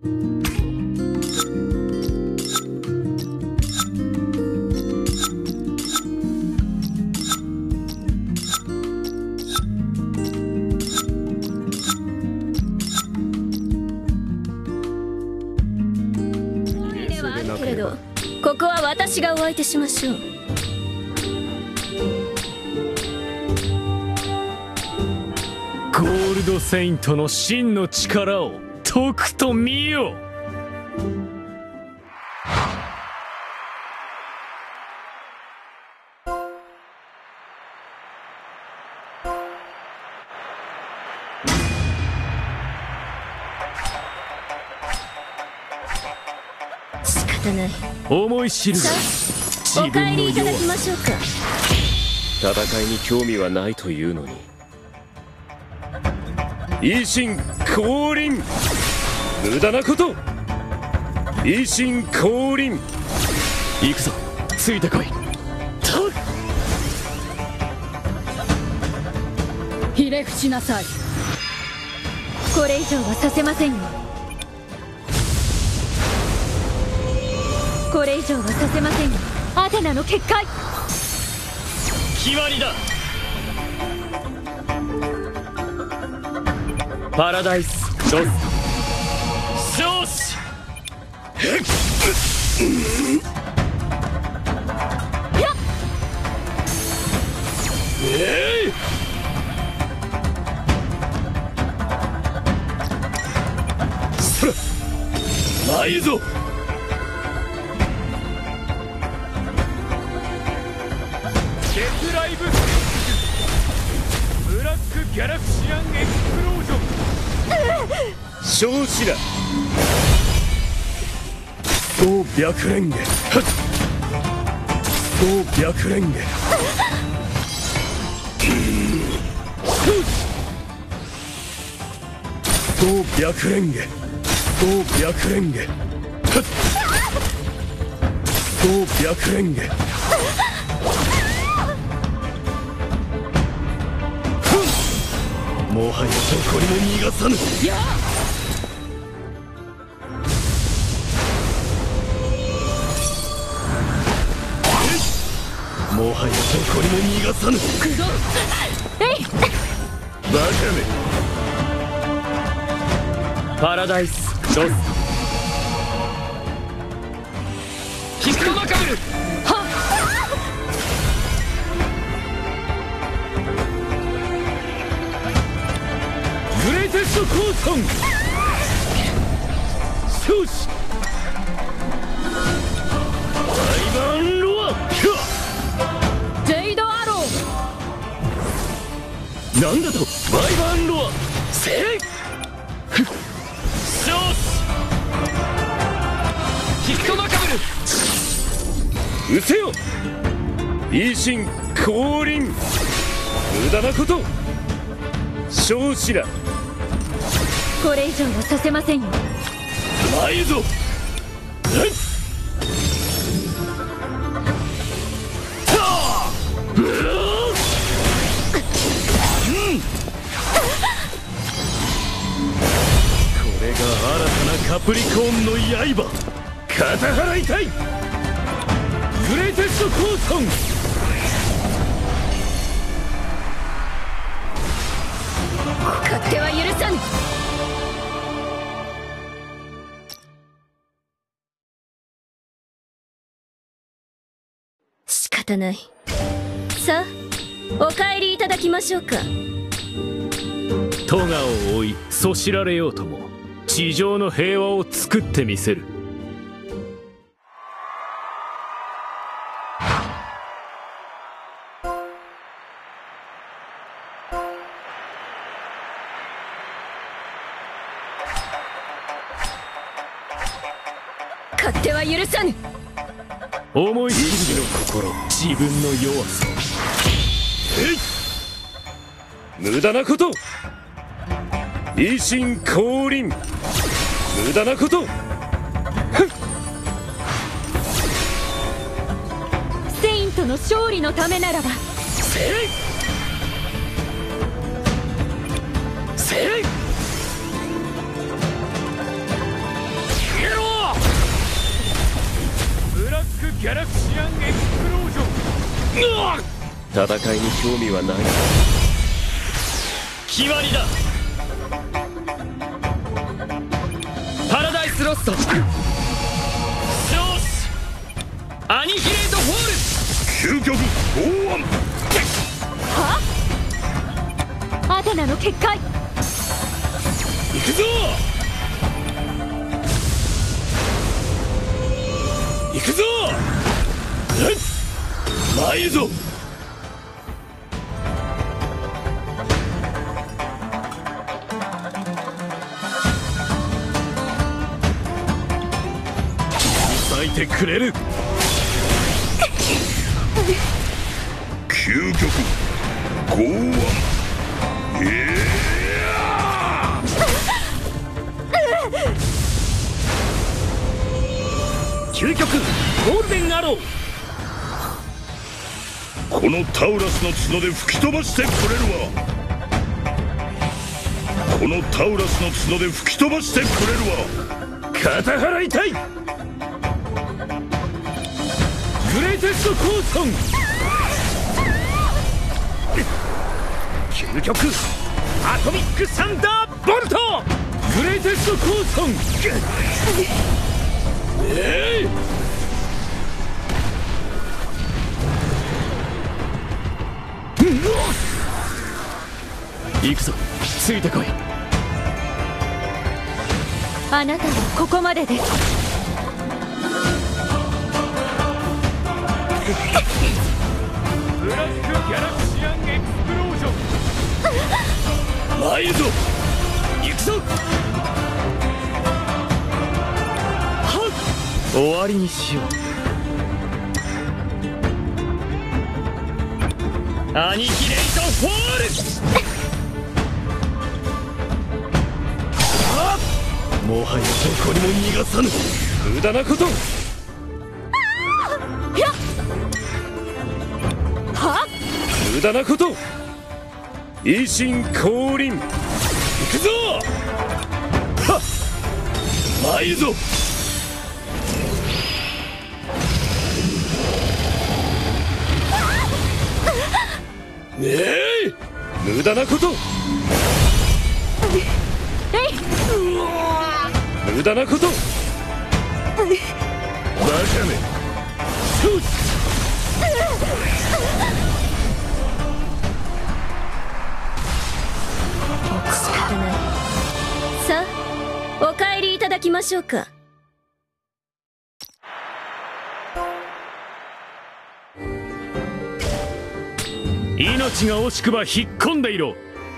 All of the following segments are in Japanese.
けれど、ここは私がお相手しましょう。 ゴールドセイントの真の力をとくと見よ。 仕方ない。 思い知るが自お帰分のりいただ弱さ。 きましょうか。 戦いに興味はないというのに。維新降臨、無駄なこと。維新降臨。 行くぞ、ついてこい。 ひれ伏しなさい。 これ以上はさせませんよ。これ以上はさせませんよ。アテナの結界。 決まりだ。パラダイスロス少子。そら参るぞ。デスライブブラックギャラクシアンエクスプロージョン。 少子だ。 総白蓮華。総白蓮華。総白蓮華。総白蓮華。総白蓮華。もはやどこにも逃がさぬ。もはやどこにも逃がさぬ。バカめ。パラダイスロス。キックマカブル。グレイテストコーソン。少子バイバンロア。 ジェイドアロー。 なんだとバイバンロア。せい少子キックマカブル。 うせよ。維新降臨、無駄なこと。少子だ。 これ以上はさせませんよ。 参るぞ。これが新たなカプリコーンの刃。肩払いたい。グレイテストコーソン。 勝手は許さぬ。仕方ない。さあ、お帰りいただきましょうか。 トガを追いそしられようとも地上の平和を作ってみせる。 勝手は許さぬ。 思い知る意志の心、 自分の弱さ。 無駄なこと。維新降臨、無駄なこと。 セイントの勝利のためならば。 せいせい戦いに興味はない。決まりだ。パラダイスロスト。よし、アニヒレートフォール。 究極剛腕。 アテナの結界。 行くぞ。行くぞ。参るぞ。咲いてくれる。 究極剛腕。 究極ゴールデンアロー。 このタウラスの角で吹き飛ばしてくれるわ。このタウラスの角で吹き飛ばしてくれるわ。 肩払いたい。グレイテストコーソン。究極アトミックサンダーボルト。グレイテストコーソン。行くぞ、ついてこい。 あなたはここまでです。 ブラックギャラクシアンエクスプロージョン。参るぞ。行くぞ。はっ、終わりにしよう。アニヒレートフォール。もはやどこにも逃がさぬ。無駄なこと。無駄なこと。維新降臨。行くぞ。はっ、参るぞ。無駄なこと。無駄なこと。バカめ。 仕方ない。さあ、お帰りいただきましょうか。 命が惜しくば引っ込んでいろ。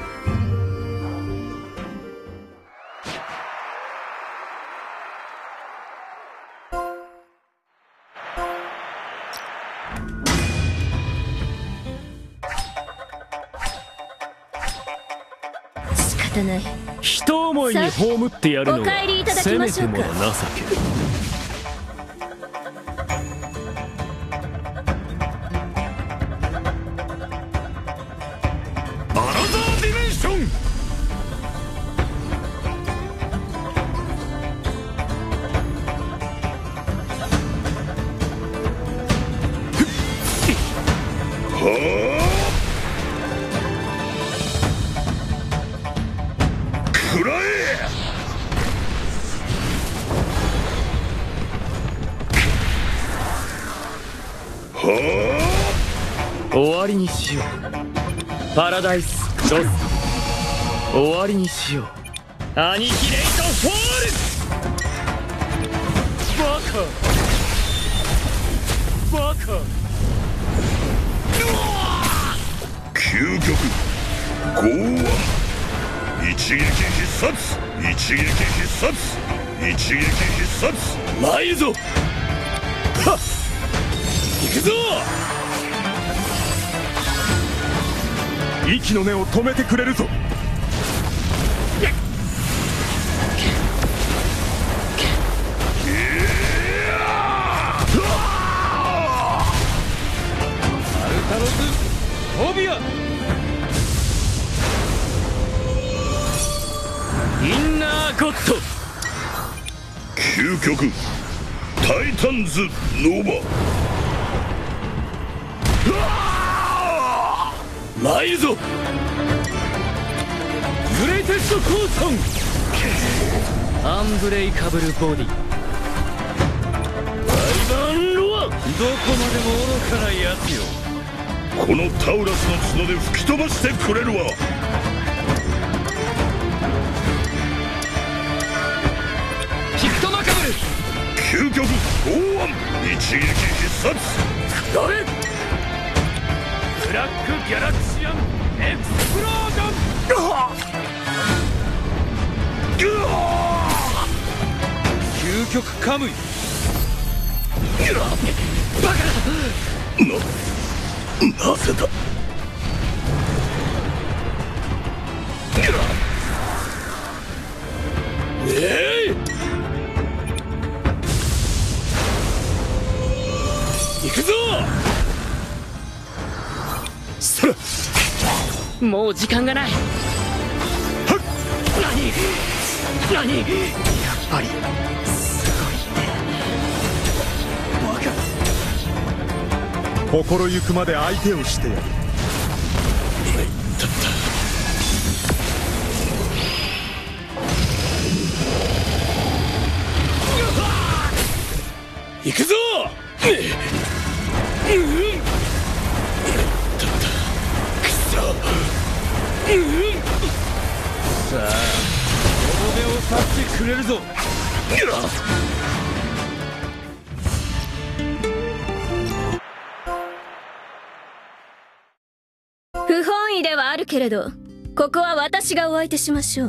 仕方ない。 人思いに葬ってやるのがお帰りいただきせましょうか。 めてもの情け。アナザーディメンション。 食らえ。 終わりにしよう。パラダイスロスト。終わりにしよう。アニヒレイトフォール。バカ。 究極剛腕。一撃必殺。一撃必殺。一撃必殺。 参るぞ。はっ、行くぞ。息の根を止めてくれるぞ。アルタロストビア。インナーゴッド。 究極タイタンズノバ。 参るぞグレイテストコーソンアンブレイカブルボディバイバンロアどこまでも愚かなやつよこのタウラスの角で吹き飛ばしてくれるわ。 ピクトマカブル究極剛腕一撃必殺ダメブラックギャラクシアンエクスプロージョン究極カムイバカだなぜだ行くぞさあもう時間がない何やっぱりすごいねバカ心ゆくまで相手をしてやる。 行くぞさあとどめを刺してくれるぞ不本意ではあるけれどここは私がお相手しましょう。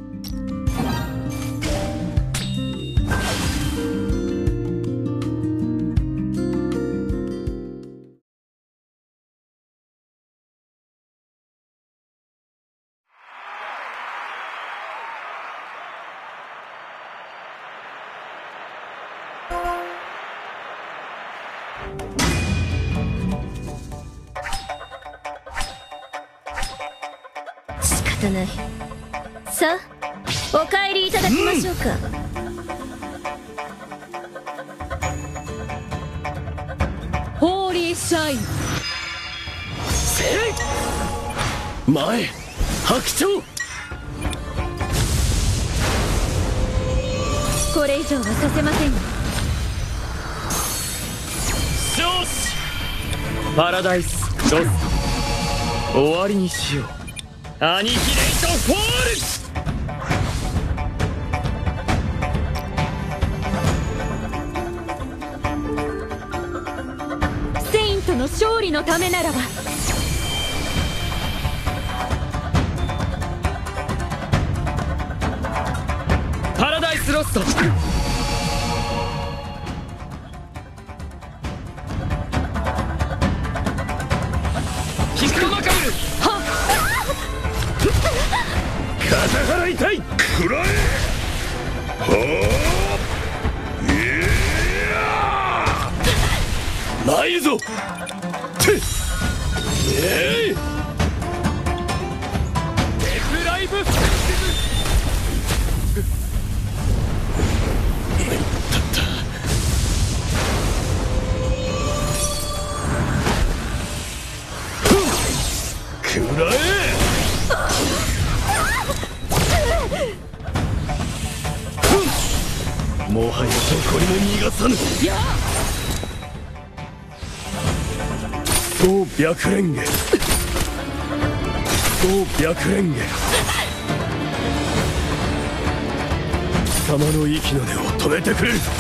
仕方ない。さあお帰りいただきましょうか。 ホーリーシャイン前白鳥これ以上はさせませんよ。 よしパラダイスロス終わりにしようアニヒレイトフォールセイントの勝利のためならばパラダイスロストピクトマカブル肩払いたいくらえはあいや参るぞてデフライブフェくらえもはやどこにも逃がさぬ総白蓮華総白蓮華貴様の息の根を止めてくれるさ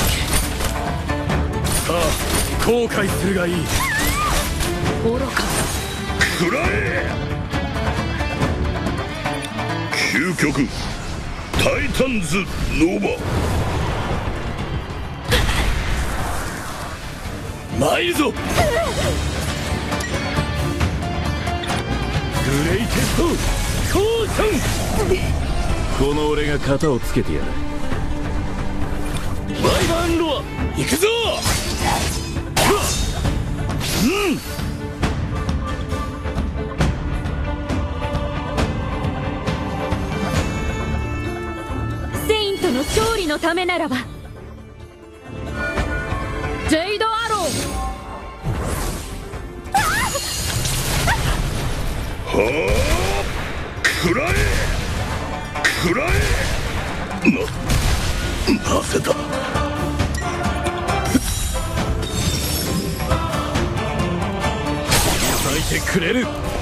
あ後悔するがいい愚かくらえ究極タイタンズノバ参るぞグレイテストコーションこの俺が型をつけてやる。 バイバンロア行くぞセイントの勝利のためならばジェイドアロー食らえ食らえ。なぜだ。 咲いてくれる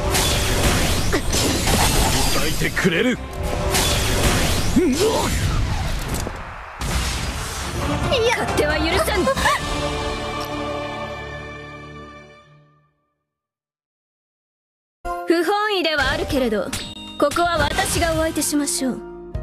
咲いてくれる。 勝手は許さん。不本意ではあるけれど、ここは私がお相手しましょう。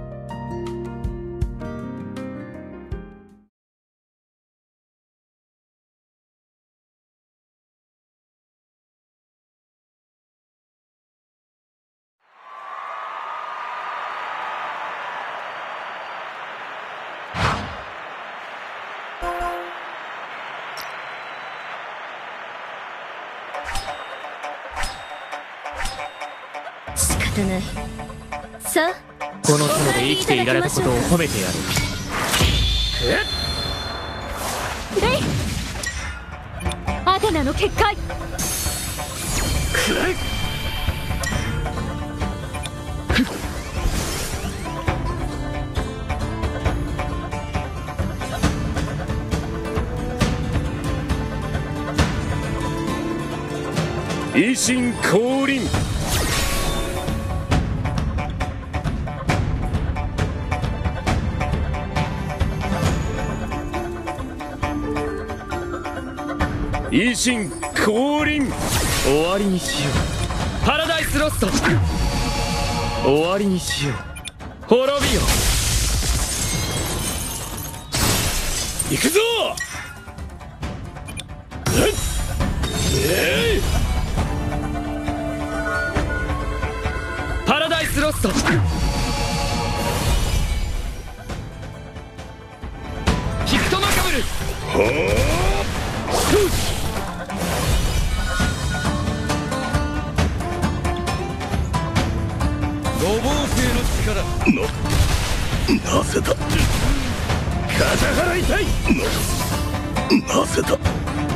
仕方ない。さあ、 この角で生きていられたことを褒めてやる。 レイアテナの結界。 維新降臨。維新降臨。 終わりにしよう。パラダイスロスト。終わりにしよう。滅びよ。 行くぞ。 パラダイスロスト。ヒクトマカブル。 五芒星の力。 なぜだ。 風払いたい。 なぜだ。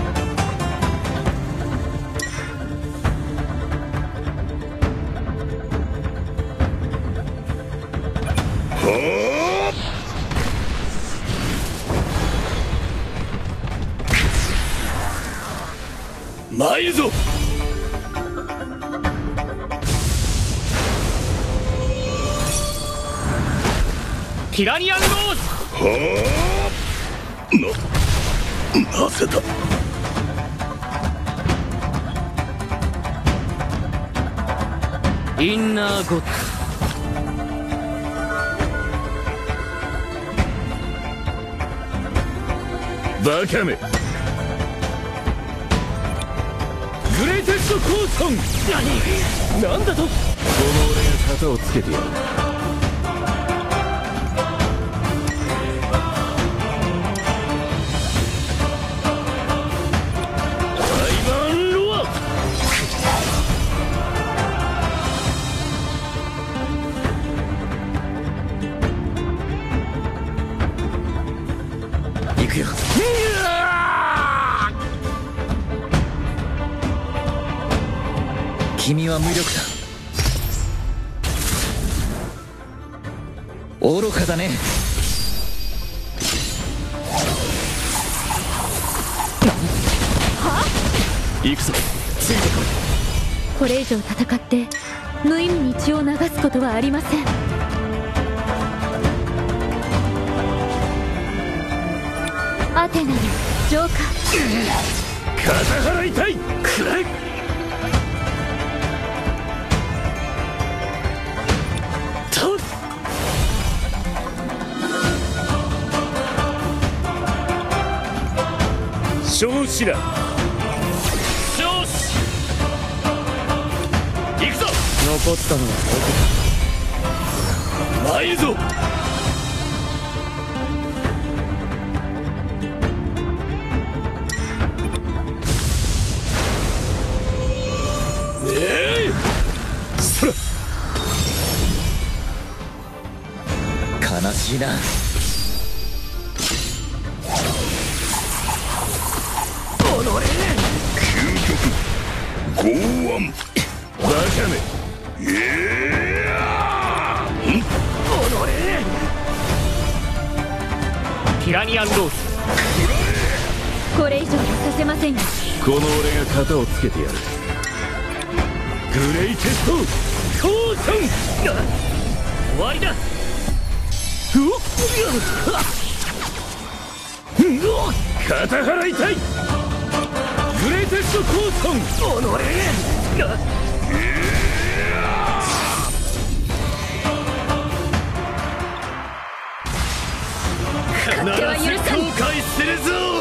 参るぞ。 ティラニアンローズ。 なぜだ。 インナーゴッド。バカめ。グレイテストコーソン。なんだと。この俺が型をつけてやる。行くよ。君は無力だ。愚かだね。行くぞ。ついてこい。 これ以上戦って無意味に血を流すことはありません。アテナの浄化。 風払いたい。くらえ。と少子だ。少子。行くぞ。 残ったのは参るぞ。そら。悲しいな。 究極剛腕。 バカめ。 ティラニアンロース。 これ以上はさせませんよ。 この俺が型をつけてやる。グレイテストコーション。 終わりだ。 肩払いたい。グレイテストコーション。 必ず後悔するぞ。